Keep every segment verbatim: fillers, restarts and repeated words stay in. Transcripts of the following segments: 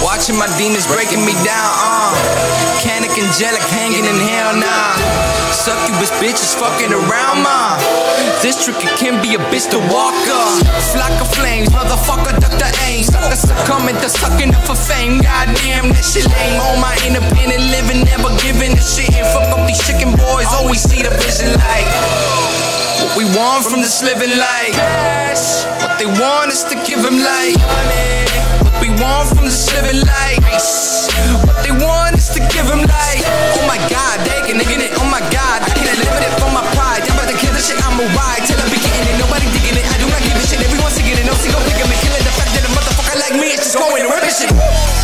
Watching my demons breaking me down, uh Canic angelic hanging in hell now, nah. Succubus bitches fucking around, ma. This trick it can be a bitch to walk up. Flock of flames, motherfucker duck the aim. Sucker succumbing to sucking up for fame. Goddamn, that shit lame. On my independent living, never giving a shit. And fuck up these chicken boys, always see the vision like what we want from this living like cash. What they want is to give them like money. What we want from this living like ice. What they want is to give them like, oh my god, they can nigga it, oh my god, I can't live it for my pride. I'm about to kill this shit, I'm a ride till I be getting it, nobody digging it. I do not give a shit, everyone's singing it, no single pick me killing the fact that a motherfucker like me is just going to rip this shit.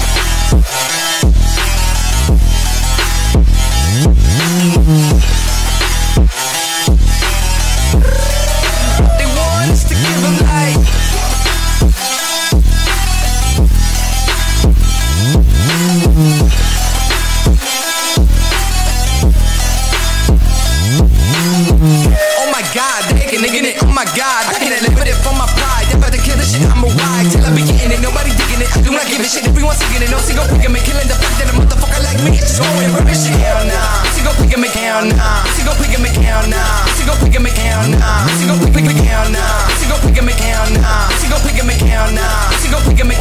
Oh my god, I can't live it for my pride. I'm about to kill this shit, I'm a ride till I be getting it, nobody digging it. I do not give a shit, everyone's singing it, no single pick me killing the fact that a motherfucker like me is just going to rip this shit. Hell nah, single pick me, hell nah, single pick me, hell nah, single pick me, hell nah, single pick me, hell nah, single pick me, hell nah, single pick me, hell nah, single pick me.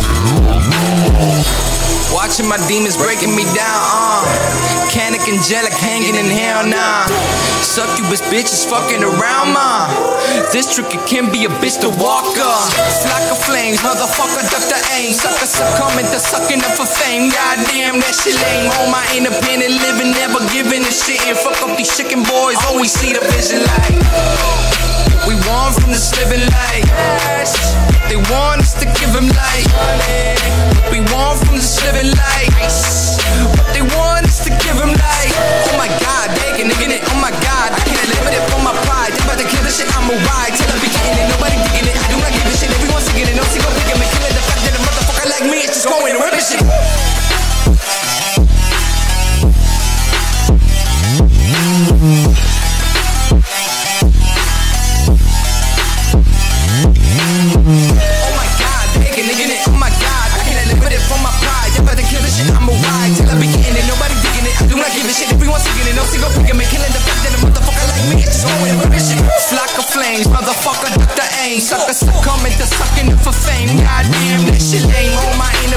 Watching my demons breaking me down, uh Canic angelic hanging in hell now, nah. Succubus bitches fucking around, ma. This trick it can be a bitch to walk up. Flock of flames, motherfucker duck the aim. Sucker succumbing to sucking up for fame. Goddamn, that shit lame. On my independent living, never giving a shit. And fuck up these chicken boys, always see the vision like what we want from this living like cash. They want us to give them like money. What we want from this living like ice. What they want is to give them like, oh my god, they can nigga it, oh my god, I can't live it for my pride. I'm about to kill this shit, I'm a ride till I be getting it, nobody digging it. I do not give a shit, everyone's singing it, no single pick me killing the fact that a motherfucker like me is just going to rip this shit. I'm a ride till I be getting it, nobody digging it. I do not give a shit, everyone's singing it, no single pick me killing the fact that a motherfucker like me is just going to rip this shit. Flock of flames, motherfucker duck the aim. Sucker succumbing to sucking up for fame. Goddamn, that shit lame. On my